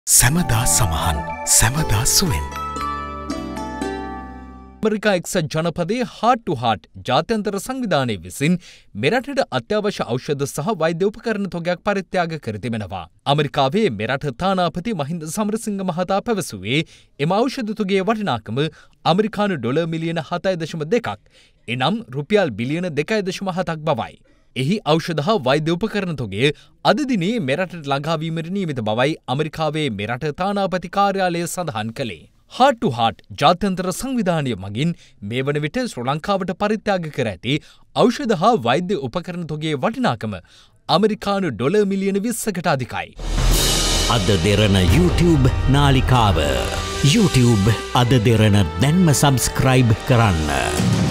සැමදා සමහන් සැමදා සුවෙන් America එක්සත් ජනපදයේ heart to heart ජාත්‍යන්තර සංවිධානය විසින් මෙරටට අත්‍යවශ්‍ය ඖෂධ සහ වෛද්‍ය උපකරණ තොගයක් පරිත්‍යාග කර තිබෙනවා. ඇමරිකාවේ මෙරට තානාපති මහින්ද සමරසිංහ මහතා පැවසුවේ එම ඖෂධ තොගයේ වටිනාකම ඇමරිකානු ඩොලර් මිලියන 7.2ක් එනම් රුපියල් බිලියන 2.7ක් බවයි. එහි ඖෂධ හා වෛද්‍ය උපකරණ තොගය අද දිනේ මෙරටට ළඟාවීමට නියමිත බවයි ඇමරිකාවේ මෙරට තානාපති කාර්යාලය සඳහන් කළේ. heart to heart ජාත්‍යන්තර සංවිධානය මගින් මේ වන විට ශ්‍රී ලංකාවට පරිත්‍යාග කර ඇති ඖෂධ හා වෛද්‍ය උපකරණ තොගයේ වටිනාකම ඇමරිකානු ඩොලර් මිලියන 20කට අධිකයි. අද දෙරණ YouTube නාලිකාව YouTube අද දෙරණ දැන්ම සබස්ක්‍රයිබ් කරන්න.